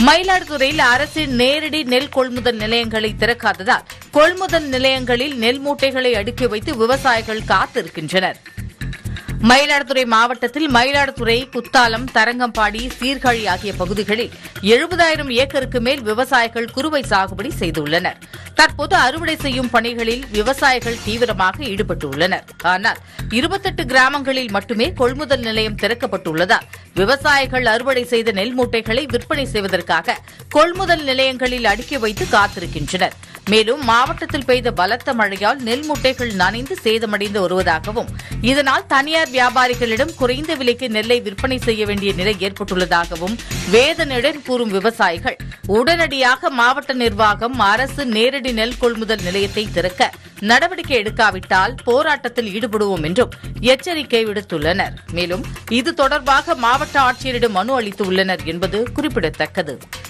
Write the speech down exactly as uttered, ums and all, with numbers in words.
மயிலாடுதுறையில் அரசின் நேரடி நெல் கொள்முதல் நிலையங்களை திறக்காததால் கொள்முதல் நிலையங்களில் நெல் மூட்டைகளை அடுக்கி வைத்து விவசாயிகள் காத்திருக்கின்றனர். மயிலாடுதுறை மாவட்டத்தில் மயிலாடுதுறை, குத்தாலம், தரங்கம்பாடி, சீர்காழி ஆகிய பகுதிகளில் எழுபதாயிரம் ஏக்கருக்கு மேல் விவசாயிகள் குறுவை சாகுபடி செய்துள்ளனர். தற்போது அறுவடை செய்யும் பணிகளில் விவசாயிகள் தீவிரமாக ஈடுபட்டுள்ளனர். ஆனால் இருபத்தெட்டு கிராமங்களில் மட்டுமே கொள்முதல் நிலையம் திறக்கப்பட்டுள்ளதால் விவசாயிகள் அறுவடை செய்த நெல் மூட்டைகளை விற்பனை செய்வதற்காக கொள்முதல் நிலையங்களில் அடுக்கி வைத்து காத்திருக்கின்றனர். மேலும் மாவட்டத்தில் பெய்த பலத்த மழையால் நெல் மூட்டைகள் நனைந்து சேதமடைந்து வருவதாகவும் இதனால் தனியார் வியாபாரிகளிடம் குறைந்த விலைக்கு நெல்லை விற்பனை செய்ய வேண்டிய நிலை ஏற்பட்டுள்ளதாகவும் வேதனையுடன் கூறும் விவசாயிகள் உடனடியாக மாவட்ட நிர்வாகம் அரசு நேரடி நெல் கொள்முதல் நிலையத்தை திறக்க நடவடிக்கை எடுக்காவிட்டால் போராட்டத்தில் ஈடுபடுவோம் என்றும் எச்சரிக்கை விடுத்துள்ளனர். மேலும் இது தொடர்பாக மாவட்ட ஆட்சியரிடம் மனு அளித்துள்ளனர் என்பது குறிப்பிடத்தக்கது.